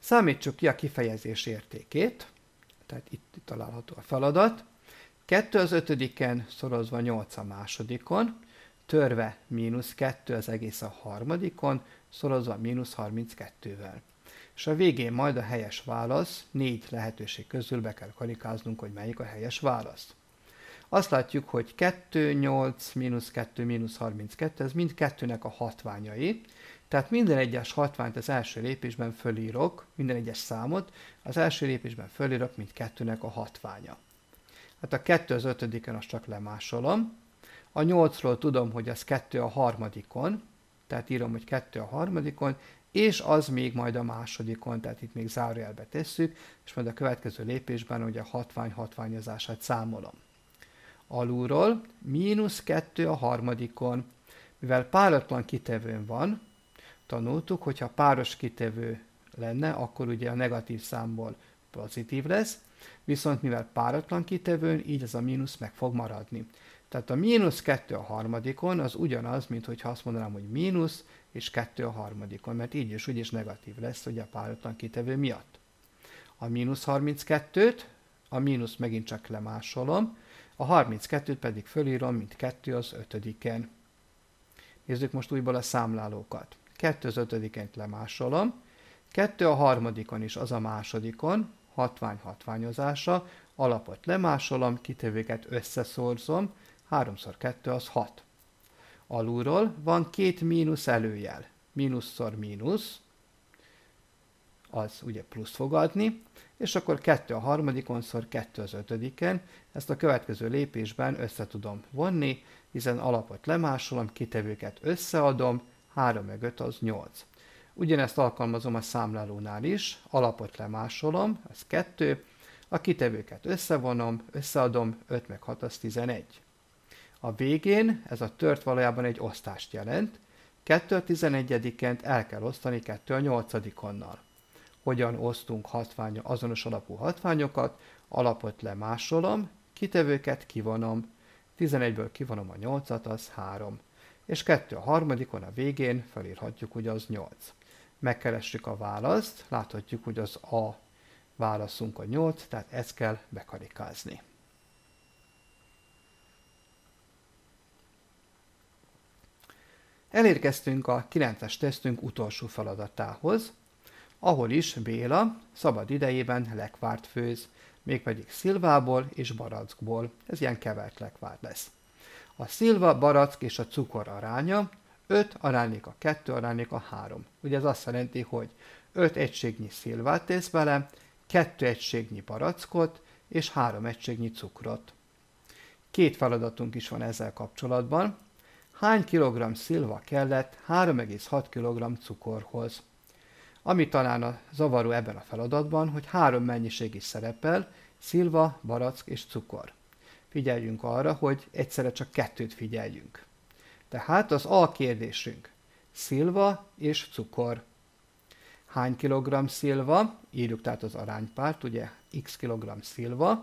Számítsuk ki a kifejezés értékét, tehát itt található a feladat. 2 az ötödiken szorozva 8 a másodikon, törve -2 az egész a harmadikon, szorozva -32-vel. És a végén majd a helyes válasz, 4 lehetőség közül be kell karikáznunk, hogy melyik a helyes válasz. Azt látjuk, hogy 2, 8, -2, -32, ez mind 2-nek a hatványai, tehát minden egyes hatványt az első lépésben fölírok, minden egyes számot az első lépésben fölírok, mint 2-nek a hatványa. Hát a 2 az ötödiken, azt csak lemásolom. A 8-ról tudom, hogy az 2 a harmadikon, tehát írom, hogy 2 a harmadikon, és az még majd a másodikon, tehát itt még zárójelbe tesszük, és majd a következő lépésben ugye a hatvány hatványozását számolom. Alulról -2 a harmadikon, mivel páratlan kitevőn van, tanultuk, hogyha páros kitevő lenne, akkor ugye a negatív számból pozitív lesz, viszont mivel páratlan kitevőn, így ez a mínusz meg fog maradni. Tehát a -2 a harmadikon az ugyanaz, mint hogyha azt mondanám, hogy mínusz és 2 a harmadikon, mert így és úgy is negatív lesz ugye a páratlan kitevő miatt. A -32-t, a mínusz megint csak lemásolom, a 32-t pedig fölírom, mint 2 az ötödiken. Nézzük most újból a számlálókat. 2 az ötödiken lemásolom, 2 a harmadikon is az a másodikon, hatvány hatványozása, alapot lemásolom, kitevőket összeszorzom, 3x2 az 6. Alulról van 2 mínusz előjel, mínuszszor mínusz, az ugye plusz fog adni, és akkor 2 a harmadikon szor 2 az ötödiken, ezt a következő lépésben össze tudom vonni, hiszen alapot lemásolom, kitevőket összeadom, 3 meg 5 az 8. Ugyanezt alkalmazom a számlálónál is, alapot lemásolom, ez 2, a kitevőket összevonom, összeadom, 5 meg 6 az 11. A végén ez a tört valójában egy osztást jelent, 2 a 11-ent el kell osztani 2 a 8-onnal. Hogyan osztunk azonos alapú hatványokat? Alapot lemásolom, kitevőket kivonom, 11-ből kivonom a 8-at, az 3. És 2 a harmadikon a végén felírhatjuk, hogy az 8. Megkeressük a választ, láthatjuk, hogy az A válaszunk a 8, tehát ezt kell bekarikázni. Elérkeztünk a 9-es tesztünk utolsó feladatához, ahol is Béla szabad idejében lekvárt főz, mégpedig szilvából és barackból. Ez ilyen kevert lekvár lesz. A szilva, barack és a cukor aránya 5 arányléka 2 arányléka 3. Ugye ez azt jelenti, hogy 5 egységnyi szilvát tesz bele, 2 egységnyi barackot és 3 egységnyi cukrot. Két feladatunk is van ezzel kapcsolatban. Hány kilogramm szilva kellett 3,6 kg cukorhoz? Ami talán a zavaró ebben a feladatban, hogy 3 mennyiség is szerepel, szilva, barack és cukor. Figyeljünk arra, hogy egyszerre csak 2-t figyeljünk. Tehát az A kérdésünk, szilva és cukor. Hány kilogramm szilva? Írjuk tehát az aránypárt, ugye x kilogramm szilva,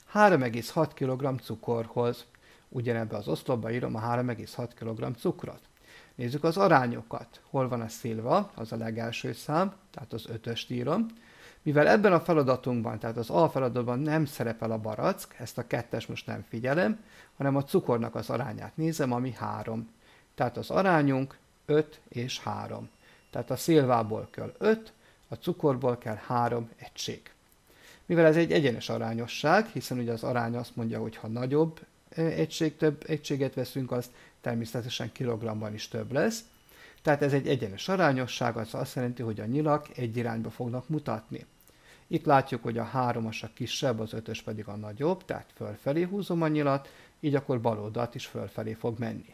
3,6 kg cukorhoz. Ugyanebbe az oszlopba írom a 3,6 kg cukrot. Nézzük az arányokat. Hol van a szilva? Az a legelső szám, tehát az 5-öst írom. Mivel ebben a feladatunkban, tehát az A feladatban nem szerepel a barack, ezt a 2-es most nem figyelem, hanem a cukornak az arányát nézem, ami 3. Tehát az arányunk 5 és 3. Tehát a szilvából kell 5, a cukorból kell 3 egység. Mivel ez egy egyenes arányosság, hiszen ugye az arány azt mondja, hogy ha nagyobb több egységet veszünk, az természetesen kilogramban is több lesz. Tehát ez egy egyenes arányosság, az azt jelenti, hogy a nyilak egy irányba fognak mutatni. Itt látjuk, hogy a 3-as a kisebb, az 5-ös pedig a nagyobb, tehát fölfelé húzom a nyilat, így akkor bal oldalt is fölfelé fog menni.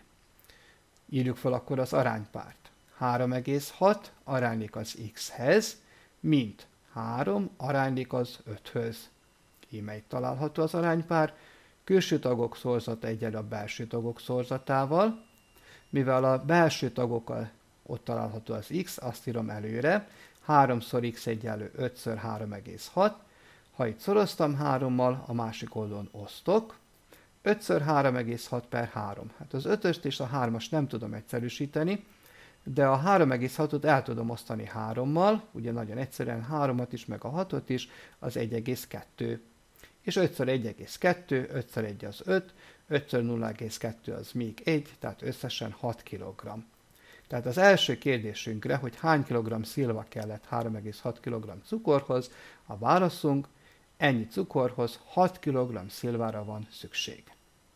Írjuk fel akkor az aránypárt. 3,6 aránylik az x-hez, mint 3 aránylik az 5-höz. Íme itt található az aránypár, külső tagok szorzata egyenlő a belső tagok szorzatával, mivel a belső tagokkal ott található az x, azt írom előre, 3x egyenlő 5-ször 3,6, ha itt szoroztam 3-mal, a másik oldalon osztok, 5-ször 3,6 per 3. Hát az 5-öst és a 3-ast nem tudom egyszerűsíteni, de a 3,6-ot el tudom osztani 3-mal, ugye nagyon egyszerűen 3-at is, meg a 6-ot is, az 1,2. És 5 1,2, 5 1 az 5, 5 0,2 az még 1, tehát összesen 6 kg. Tehát az első kérdésünkre, hogy hány kilogramm szilva kellett 3,6 kg cukorhoz, a válaszunk, ennyi cukorhoz 6 kg szilvára van szükség.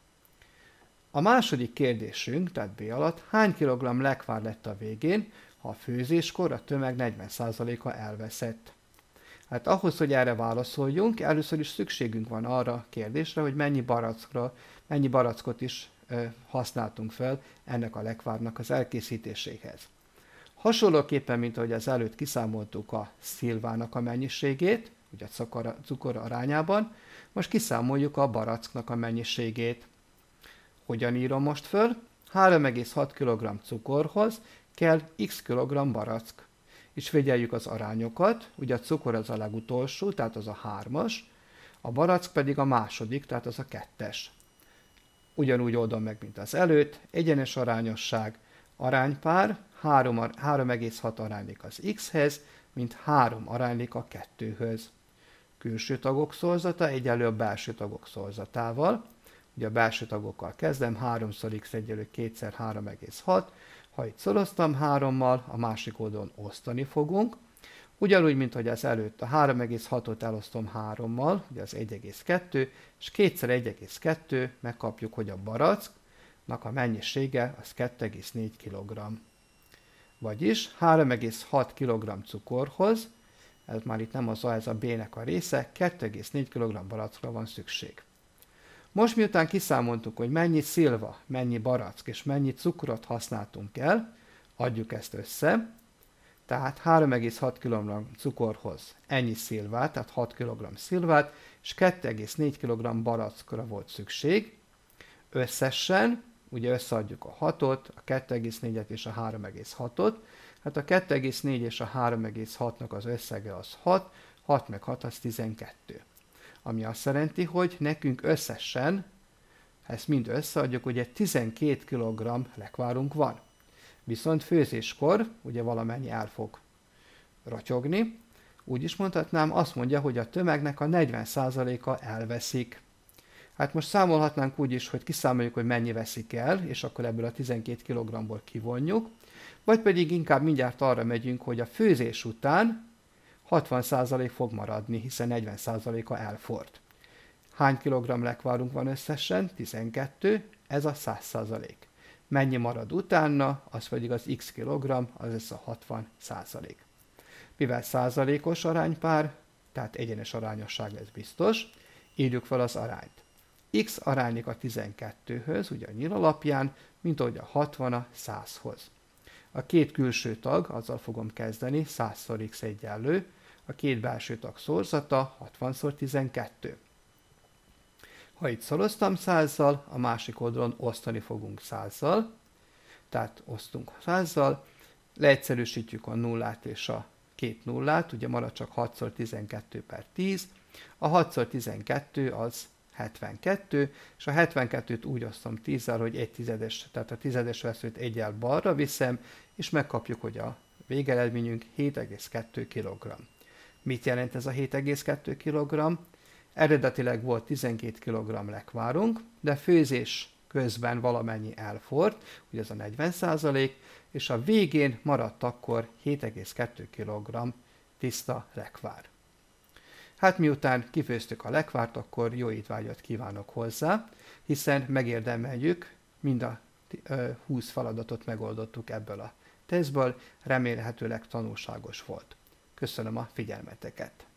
A második kérdésünk, tehát B alatt, hány kilogramm lekvár lett a végén, ha a főzéskor a tömeg 40%-a elveszett. Hát ahhoz, hogy erre válaszoljunk, először is szükségünk van arra a kérdésre, hogy mennyi barackot is használtunk fel ennek a lekvárnak az elkészítéséhez. Hasonlóképpen, mint ahogy az előtt kiszámoltuk a szilvának a mennyiségét, ugye a cukor arányában, most kiszámoljuk a baracknak a mennyiségét. Hogyan írom most föl? 3,6 kg cukorhoz kell x kg barack. És figyeljük az arányokat, ugye a cukor az a legutolsó, tehát az a 3-as, a barack pedig a második, tehát az a 2-es. Ugyanúgy oldom meg, mint az előtt, egyenes arányosság, aránypár, 3,6 aránylik az x-hez, mint 3 aránylik a 2-höz. Külső tagok szorzata egyenlő a belső tagok szorzatával. Ugye a belső tagokkal kezdem, 3x egyenlő 2x 3,6. Ha itt szoroztam 3-mal, a másik oldalon osztani fogunk. Ugyanúgy, mint hogy az előtt a 3,6-ot elosztom 3-mal, ugye az 1,2, és 2x1,2 megkapjuk, hogy a baracknak a mennyisége az 2,4 kg. Vagyis 3,6 kg cukorhoz, ez már itt nem az A, ez a B-nek a része, 2,4 kg barackra van szükség. Most miután kiszámoltuk, hogy mennyi szilva, mennyi barack és mennyi cukrot használtunk el, adjuk ezt össze, tehát 3,6 kg cukorhoz ennyi szilvát, tehát 6 kg szilvát, és 2,4 kg barackra volt szükség. Összesen, ugye összeadjuk a 6-ot, a 2,4-et és a 3,6-ot, hát a 2,4 és a 3,6-nak az összege az 6, 6 meg 6 az 12. Ami azt jelenti, hogy nekünk összesen, ha ezt mind összeadjuk, ugye 12 kg lekvárunk van. Viszont főzéskor ugye valamennyi el fog ratyogni. Úgy is mondhatnám, azt mondja, hogy a tömegnek a 40%-a elveszik. Hát most számolhatnánk úgy is, hogy kiszámoljuk, hogy mennyi veszik el, és akkor ebből a 12 kg-ból kivonjuk. Vagy pedig inkább mindjárt arra megyünk, hogy a főzés után 60% fog maradni, hiszen 40%-a elfort. Hány kilogramm lekvárunk van összesen? 12, ez a 100%. Mennyi marad utána, az pedig az x kilogramm, az lesz a 60%. Mivel százalékos aránypár, tehát egyenes arányosság lesz biztos, írjuk fel az arányt. X aránylik a 12-höz, ugye a nyíl alapján, mint ahogy a 60 a 100-hoz. A két külső tag, azzal fogom kezdeni, 100-szor x egyenlő, a két belső tag szorzata 60x12. Ha itt szoroztam 100-zal, a másik oldalon osztani fogunk 100-zal, tehát osztunk 100-zal, leegyszerűsítjük a nullát és a két nullát, ugye marad csak 6x12 per 10, a 6x12 az 72, és a 72-t úgy osztom 10-zel, hogy 1 tizedes, tehát a tizedes veszőt egyel balra viszem, és megkapjuk, hogy a végeredményünk 7,2 kg. Mit jelent ez a 7,2 kg? Eredetileg volt 12 kg lekvárunk, de főzés közben valamennyi elfort, ugye ez a 40%, és a végén maradt akkor 7,2 kg tiszta lekvár. Hát miután kifőztük a lekvárt, akkor jó étvágyat kívánok hozzá, hiszen megérdemeljük, mind a 20 feladatot megoldottuk ebből a tesztből, remélhetőleg tanulságos volt. Köszönöm a figyelmeteket!